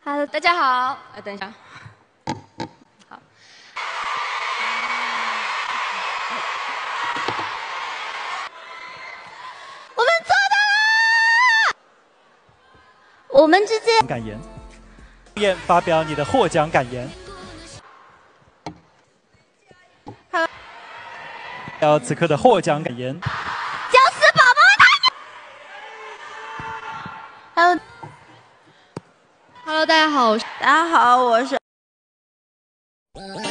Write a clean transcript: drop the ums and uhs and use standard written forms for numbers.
Hello，大家好。等一下。好。我们做到了！我们之间感言，发表你的获奖感言。要此刻的获奖感言。 绞死宝宝！Hello，大家好，我是。